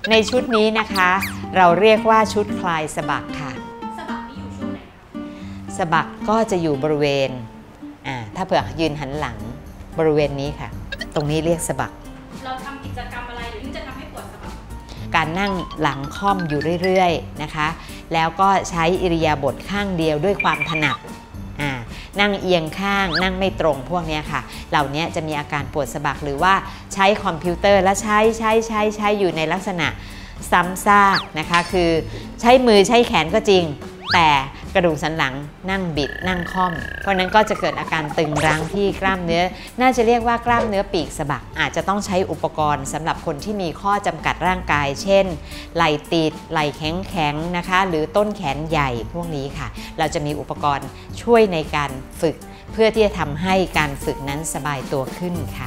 ในชุดนี้นะคะเราเรียกว่าชุดคลายสะบักค่ะสะบักนี่อยู่ช่วงไหนสะบักก็จะอยู่บริเวณถ้าเผื่อยืนหันหลังบริเวณนี้ค่ะตรงนี้เรียกสะบักเราทำกิจกรรมอะไรหรือที่จะทำให้ปวดสะบักการนั่งหลังค่อมอยู่เรื่อยๆนะคะแล้วก็ใช้อิริยาบถข้างเดียวด้วยความถนัดนั่งเอียงข้างนั่งไม่ตรงพวกนี้ค่ะเหล่านี้จะมีอาการปวดสะบักหรือว่าใช้คอมพิวเตอร์และใช้อยู่ในลักษณะซ้ำซากนะคะคือใช้มือใช้แขนก็จริงแต่กระดูกสันหลังนั่งบิดนั่งค่อมเพราะนั้นก็จะเกิดอาการตึงรั้งที่กล้ามเนื้อน่าจะเรียกว่ากล้ามเนื้อปีกสะบักอาจจะต้องใช้อุปกรณ์สำหรับคนที่มีข้อจำกัดร่างกายเช่นไหล่ติดไหล่แข็งนะคะหรือต้นแขนใหญ่พวกนี้ค่ะเราจะมีอุปกรณ์ช่วยในการฝึกเพื่อที่จะทำให้การฝึกนั้นสบายตัวขึ้นค่ะ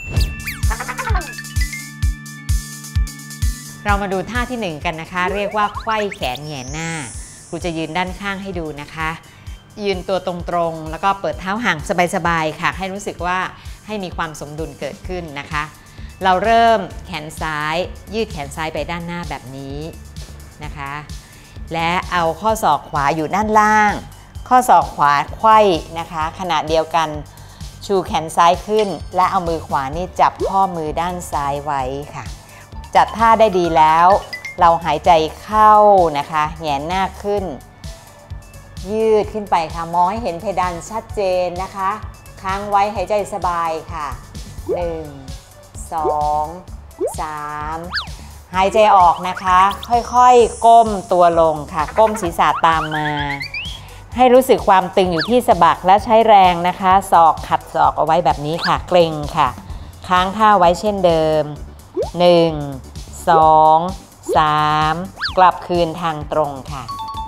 เรามาดูท่าที่1กันนะคะเรียกว่าไขว้แขนแหงนหน้าครูจะยืนด้านข้างให้ดูนะคะยืนตัวตรงๆแล้วก็เปิดเท้าห่างสบายๆค่ะให้รู้สึกว่าให้มีความสมดุลเกิดขึ้นนะคะเราเริ่มแขนซ้ายยืดแขนซ้ายไปด้านหน้าแบบนี้นะคะและเอาข้อศอกขวาอยู่ด้านล่างข้อศอกขวาไขว้นะคะขณะเดียวกันชูแขนซ้ายขึ้นและเอามือขวานี่จับข้อมือด้านซ้ายไว้ค่ะจัดท่าได้ดีแล้วเราหายใจเข้านะคะแหงนหน้าขึ้นยืดขึ้นไปค่ะมองให้เห็นเพดานชัดเจนนะคะค้างไว้หายใจสบายค่ะ1 2 3หายใจออกนะคะค่อยๆก้มตัวลงค่ะก้มศีรษะตามมาให้รู้สึกความตึงอยู่ที่สะบักและใช้แรงนะคะศอกขัดศอกเอาไว้แบบนี้ค่ะเกร็งค่ะค้างท่าไว้เช่นเดิม1 2 3กลับคืนทางตรงค่ะ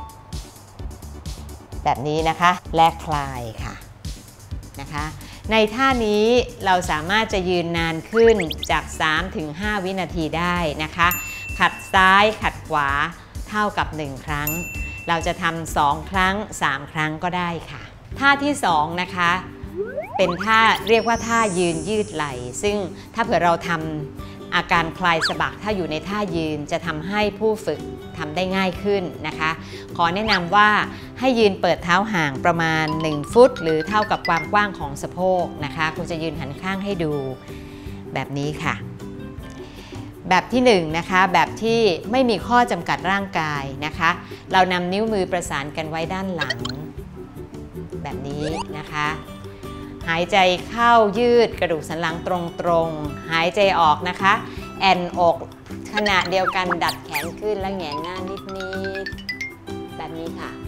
แบบนี้นะคะและคลายค่ะนะคะในท่านี้เราสามารถจะยืนนานขึ้นจาก 3-5 วินาทีได้นะคะขัดซ้ายขัดขวาเท่ากับ1ครั้งเราจะทำ2ครั้ง3ครั้งก็ได้ค่ะท่าที่2นะคะเป็นท่าเรียกว่าท่ายืนยืดไหล่ซึ่งถ้าเผื่อเราทำอาการคลายสะบักถ้าอยู่ในท่ายืนจะทำให้ผู้ฝึกทำได้ง่ายขึ้นนะคะขอแนะนำว่าให้ยืนเปิดเท้าห่างประมาณ1ฟุตหรือเท่ากับความกว้างของสะโพกนะคะครูจะยืนหันข้างให้ดูแบบนี้ค่ะแบบที่1นะคะแบบที่ไม่มีข้อจำกัดร่างกายนะคะเรานำนิ้วมือประสานกันไว้ด้านหลังแบบนี้นะคะหายใจเข้ายืดกระดูกสันหลังตรงๆหายใจออกนะคะแอนอกขณะเดียวกันดัดแขนขึ้นและแหงนหน้านิดๆแบบนี้ค่ะ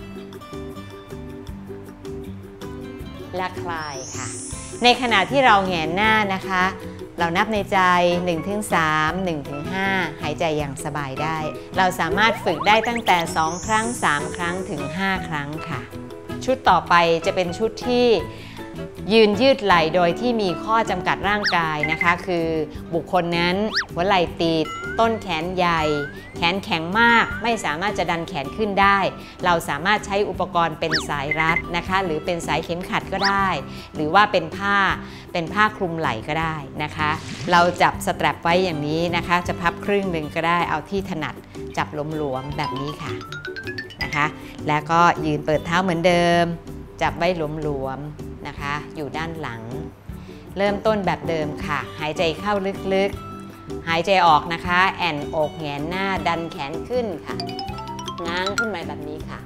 และคลายค่ะในขณะที่เราแหงนหน้านะคะเรานับในใจ 1-3 1-5 หายใจอย่างสบายได้เราสามารถฝึกได้ตั้งแต่2ครั้ง3ครั้งถึง5ครั้งค่ะชุดต่อไปจะเป็นชุดที่ยืนยืดไหล่โดยที่มีข้อจำกัดร่างกายนะคะคือบุคคลนั้นหัวไหล่ติดต้นแขนใหญ่แขนแข็งมากไม่สามารถจะดันแขนขึ้นได้เราสามารถใช้อุปกรณ์เป็นสายรัดนะคะหรือเป็นสายเข็มขัดก็ได้หรือว่าเป็นผ้าคลุมไหล่ก็ได้นะคะเราจับสแตรปไว้อย่างนี้นะคะจะพับครึ่งหนึ่งก็ได้เอาที่ถนัดจับหลวมๆแบบนี้ค่ะนะคะแล้วก็ยืนเปิดเท้าเหมือนเดิมจับไว้หลวมๆนะคะอยู่ด้านหลังเริ่มต้นแบบเดิมค่ะหายใจเข้าลึกๆหายใจออกนะคะแอนอกแหงนหน้าดันแขนขึ้นค่ะง้างขึ้นมาแบบนี้ค่ะ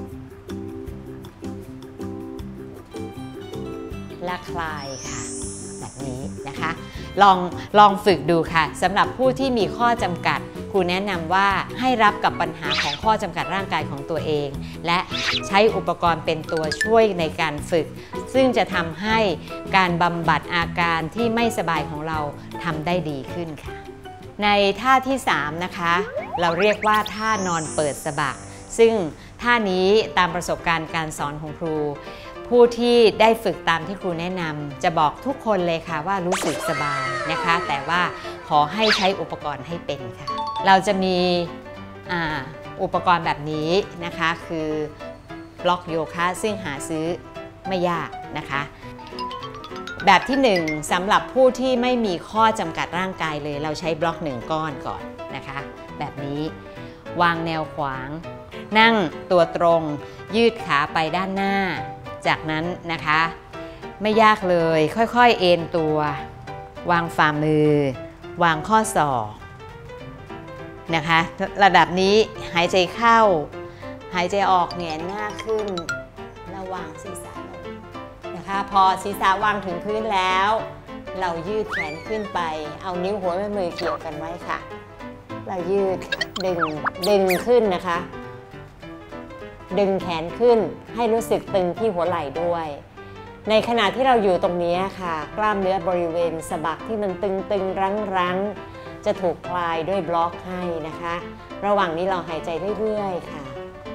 และคลายค่ะแบบนี้นะคะลองฝึกดูค่ะสำหรับผู้ที่มีข้อจำกัดครูแนะนำว่าให้รับกับปัญหาของข้อจำกัดร่างกายของตัวเองและใช้อุปกรณ์เป็นตัวช่วยในการฝึกซึ่งจะทำให้การบำบัดอาการที่ไม่สบายของเราทำได้ดีขึ้นค่ะในท่าที่3นะคะเราเรียกว่าท่านอนเปิดสะบักซึ่งท่านี้ตามประสบการณ์การสอนของครูผู้ที่ได้ฝึกตามที่ครูแนะนำจะบอกทุกคนเลยค่ะว่ารู้สึกสบายนะคะแต่ว่าขอให้ใช้อุปกรณ์ให้เป็นค่ะเราจะมีอุปกรณ์แบบนี้นะคะคือบล็อกโยคะซึ่งหาซื้อไม่ยากนะคะแบบที่1สำหรับผู้ที่ไม่มีข้อจำกัดร่างกายเลยเราใช้บล็อก1ก้อนก่อนนะคะแบบนี้วางแนวขวางนั่งตัวตรงยืดขาไปด้านหน้าจากนั้นนะคะไม่ยากเลยค่อยๆเอนตัววางฝ่ามือวางข้อศอกนะคะระดับนี้หายใจเข้าหายใจออกแหงนหน้าขึ้นแล้ววางศีรษะลงนะคะพอศีรษะวางถึงพื้นแล้วเรายืดแขนขึ้นไปเอานิ้วหัวแม่มือเกี่ยวกันไว้ค่ะเรายืดดึงขึ้นนะคะดึงแขนขึ้นให้รู้สึกตึงที่หัวไหล่ด้วยในขณะที่เราอยู่ตรงนี้ค่ะกล้ามเนื้อบริเวณสะบักที่มันตึงรั้งจะถูกคลายด้วยบล็อกให้นะคะระหว่างนี้เราหายใจเรื่อยๆค่ะ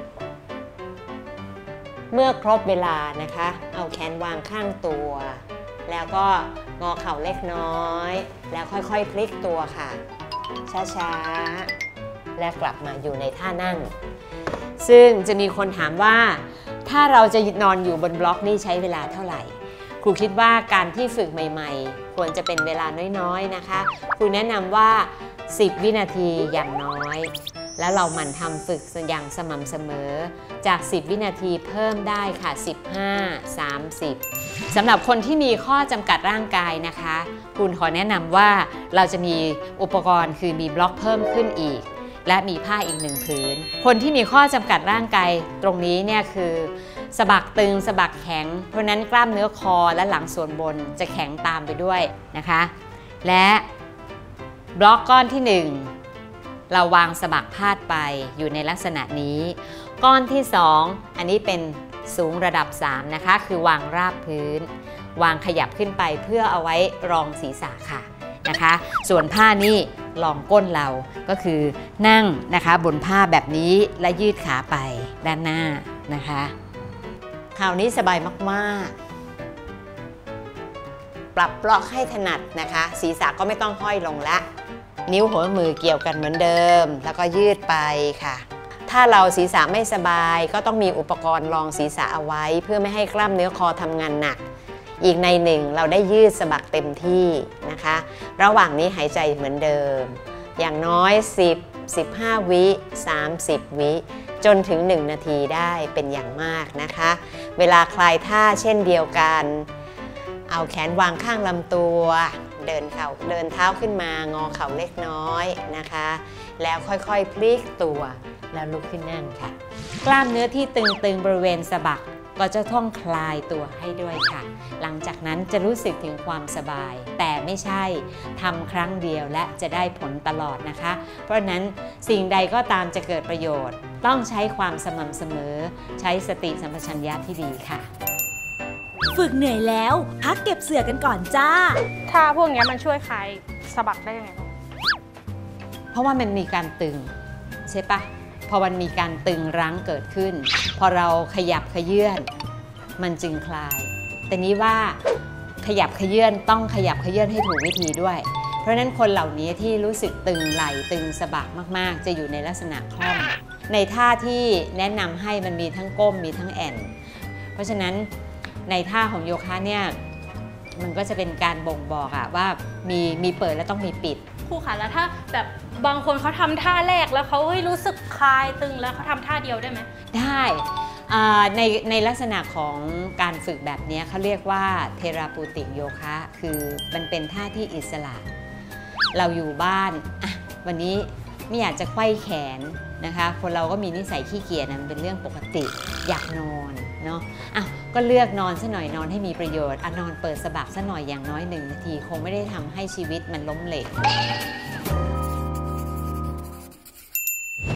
เมื่อครบเวลานะคะเอาแขนวางข้างตัวแล้วก็งอเข่าเล็กน้อยแล้วค่อยๆพลิกตัวค่ะช้าๆและกลับมาอยู่ในท่านั่งซึ่งจะมีคนถามว่าถ้าเราจะนอนอยู่บนบล็อกนี่ใช้เวลาเท่าไหร่ครูคิดว่าการที่ฝึกใหม่ๆควรจะเป็นเวลาน้อยๆนะคะครูแนะนำว่า10 วินาทีอย่างน้อยแล้วเราหมั่นทำฝึกอย่างสม่ำเสมอจาก10 วินาทีเพิ่มได้ค่ะ15 30สำหรับคนที่มีข้อจำกัดร่างกายนะคะคุณขอแนะนำว่าเราจะมีอุปกรณ์คือมีบล็อกเพิ่มขึ้นอีกและมีผ้าอีก1 ผืนคนที่มีข้อจำกัดร่างกายตรงนี้เนี่ยคือสะบักตึงสะบักแข็งเพราะนั้นกล้ามเนื้อคอและหลังส่วนบนจะแข็งตามไปด้วยนะคะและบล็อกก้อนที่1เราวางสะบักพาดไปอยู่ในลักษณะนี้ก้อนที่2อันนี้เป็นสูงระดับ3นะคะคือวางราบพื้นวางขยับขึ้นไปเพื่อเอาไว้รองศีรษะค่ะนะคะส่วนผ้านี่รองก้นเราก็คือนั่งนะคะบนผ้าแบบนี้และยืดขาไปด้านหน้านะคะคราวนี้สบายมากๆปรับบล็อกให้ถนัดนะคะศีรษะก็ไม่ต้องห้อยลงละนิ้วหัวมือเกี่ยวกันเหมือนเดิมแล้วก็ยืดไปค่ะถ้าเราศีรษะไม่สบายก็ต้องมีอุปกรณ์รองศีรษะเอาไว้เพื่อไม่ให้กล้ามเนื้อคอทำงานหนักอีกในหนึ่งเราได้ยืดสะบักเต็มที่นะคะระหว่างนี้หายใจเหมือนเดิมอย่างน้อย10 15 วิ30 วิจนถึง1 นาทีได้เป็นอย่างมากนะคะเวลาคลายท่าเช่นเดียวกันเอาแขนวางข้างลำตัวเดินเท้าขึ้นมางอเข่าเล็กน้อยนะคะแล้วค่อยๆพลิกตัวแล้วลุกขึ้นนั่งค่ะกล้ามเนื้อที่ตึงๆบริเวณสะบักก็จะต้องคลายตัวให้ด้วยค่ะหลังจากนั้นจะรู้สึกถึงความสบายแต่ไม่ใช่ทำครั้งเดียวและจะได้ผลตลอดนะคะเพราะนั้นสิ่งใดก็ตามจะเกิดประโยชน์ต้องใช้ความสม่ำเสมอใช้สติสัมปชัญญะที่ดีค่ะฝึกเหนื่อยแล้วพักเก็บเสื่อกันก่อนจ้าถ้าพวกนี้มันช่วยคลายสะบักได้ยังไงบ้างเพราะว่ามันมีการตึงใช่ปะพอมันมีการตึงรั้งเกิดขึ้นพอเราขยับขยื่นมันจึงคลายแต่นี้ว่าขยับขยื่นต้องขยับขยื่นให้ถูกวิธีด้วยเพราะฉะนั้นคนเหล่านี้ที่รู้สึกตึงไหล่ตึงสะบักมากๆจะอยู่ในลักษณะคล่อมในท่าที่แนะนำให้มันมีทั้งก้มมีทั้งแอนเพราะฉะนั้นในท่าของโยคะเนี่ยมันก็จะเป็นการบ่งบอกอะว่ามีเปิดและต้องมีปิดครูค่ะแล้วถ้าแบบบางคนเขาทำท่าแรกแล้วเขารู้สึกคลายตึงแล้วเขาทำท่าเดียวได้ไหมได้ในลักษณะของการฝึกแบบนี้เขาเรียกว่าเทราปูติกโยคะคือมันเป็นท่าที่อิสระเราอยู่บ้านวันนี้ไม่อยากจะไขว้แขนนะคะคนเราก็มีนิสัยขี้เกียจนะมันเป็นเรื่องปกติอยากนอนเนาะก็เลือกนอนซะหน่อยนอนให้มีประโยชน์นอนเปิดสะบักซะหน่อยอย่างน้อย1 นาทีคงไม่ได้ทำให้ชีวิตมันล้มเหลว